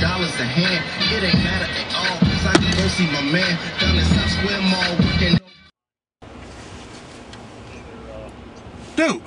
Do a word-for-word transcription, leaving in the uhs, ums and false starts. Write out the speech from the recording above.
dollars a hand. It ain't matter at all, cause I can go see my man down in South Square Mall working. Dude,